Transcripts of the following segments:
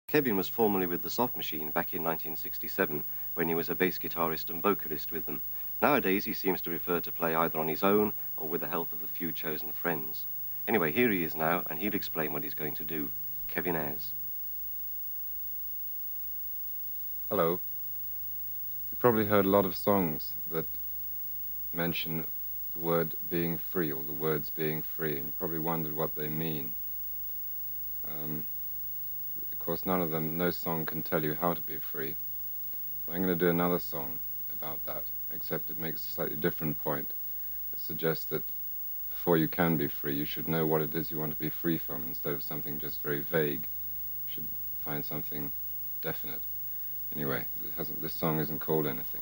Kevin was formerly with the Soft Machine back in 1967 when he was a bass guitarist and vocalist with them. Nowadays he seems to prefer to play either on his own or with the help of a few chosen friends. Anyway, here he is now and he'll explain what he's going to do. Kevin Ayers. Hello. You've probably heard a lot of songs that mention the word being free, or the words being free, and you probably wondered what they mean. Of course, no song can tell you how to be free. So I'm going to do another song about that, except it makes a slightly different point. It suggests that before you can be free, you should know what it is you want to be free from, instead of something just very vague. You should find something definite. Anyway, this song isn't called anything.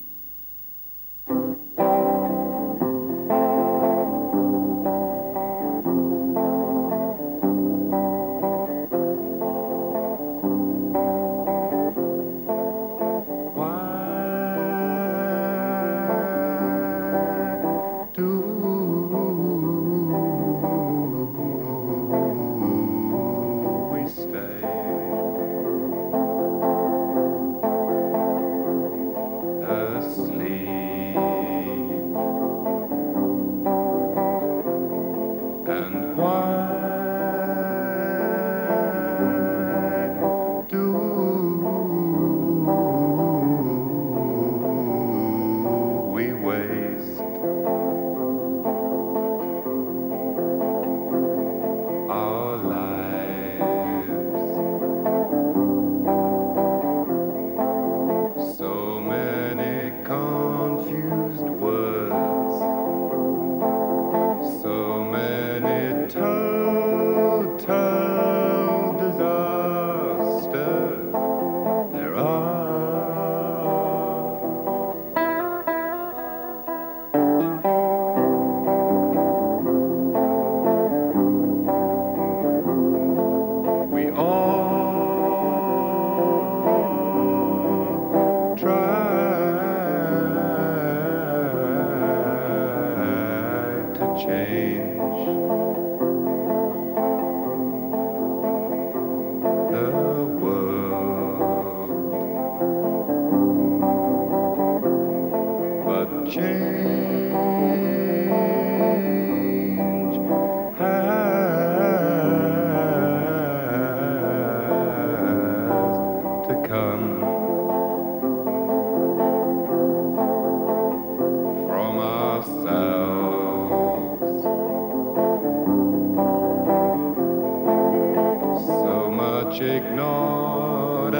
Ignored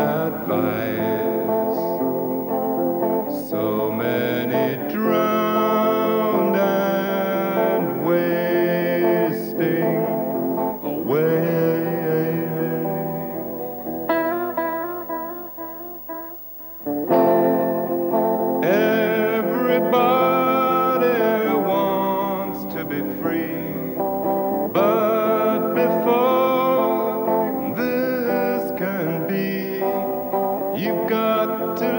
advice, so many drowned and wasting away. Everybody wants to be free, but before you've got to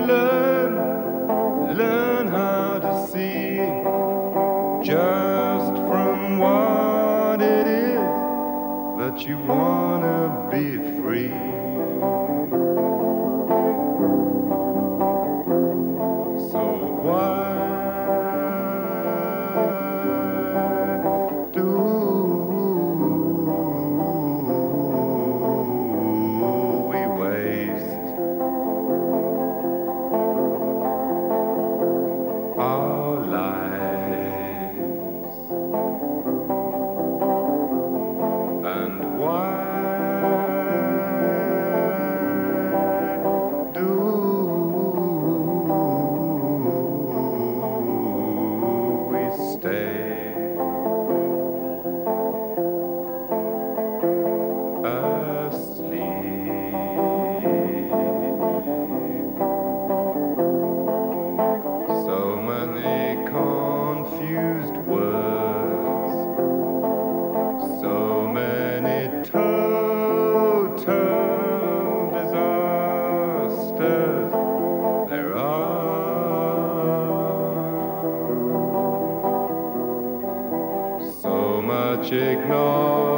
learn how to see just from what it is that you want to be free. So why do we waste our lives? And why do we stay confused words, so many total disasters there are, so much ignored